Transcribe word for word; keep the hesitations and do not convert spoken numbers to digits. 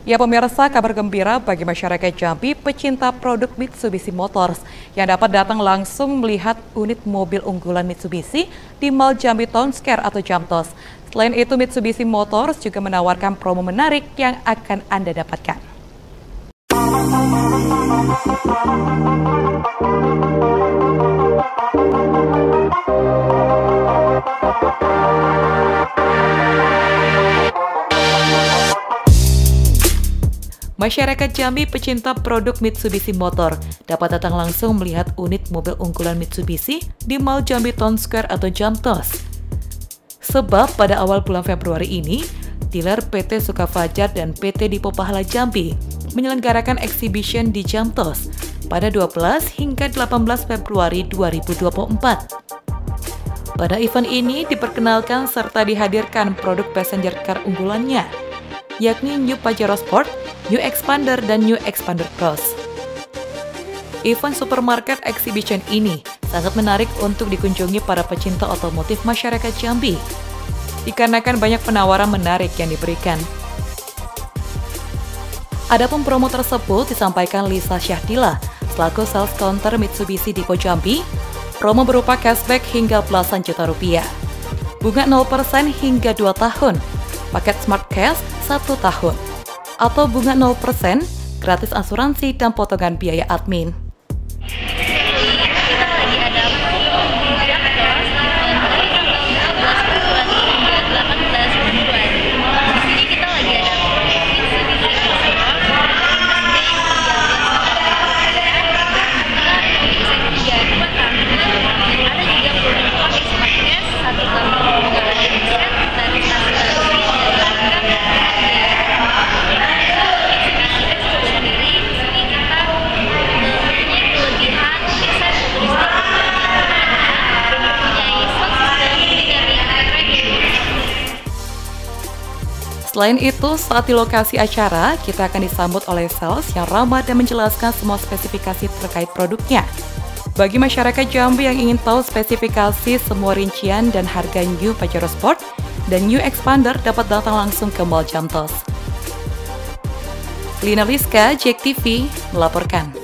Ya pemirsa, kabar gembira bagi masyarakat Jambi pecinta produk Mitsubishi Motors yang dapat datang langsung melihat unit mobil unggulan Mitsubishi di Mall Jambi Town Square atau Jamtos. Selain itu, Mitsubishi Motors juga menawarkan promo menarik yang akan Anda dapatkan. Masyarakat Jambi pecinta produk Mitsubishi Motor dapat datang langsung melihat unit mobil unggulan Mitsubishi di Mall Jambi Town Square atau Jamtos. Sebab pada awal bulan Februari ini, dealer P T Sukafajar dan P T Dipo Pahala Jambi menyelenggarakan exhibition di Jamtos pada dua belas hingga delapan belas Februari dua ribu dua puluh empat. Pada event ini diperkenalkan serta dihadirkan produk passenger car unggulannya, yakni New Pajero Sport, New Expander, dan New Expander Cross. Event supermarket exhibition ini sangat menarik untuk dikunjungi para pecinta otomotif masyarakat Jambi, dikarenakan banyak penawaran menarik yang diberikan. Adapun promo tersebut disampaikan Lisa Syahdila, selaku sales counter Mitsubishi Dipo Jambi. Promo berupa cashback hingga belasan juta rupiah, bunga nol persen hingga dua tahun, paket Smart Cash satu tahun, atau bunga nol persen, gratis asuransi dan potongan biaya admin. Selain itu, saat di lokasi acara, kita akan disambut oleh sales yang ramah dan menjelaskan semua spesifikasi terkait produknya. Bagi masyarakat Jambi yang ingin tahu spesifikasi semua rincian dan harga New Pajero Sport dan New Expander dapat datang langsung ke Mall Jamtos. Lina Liska, J E K T V, melaporkan.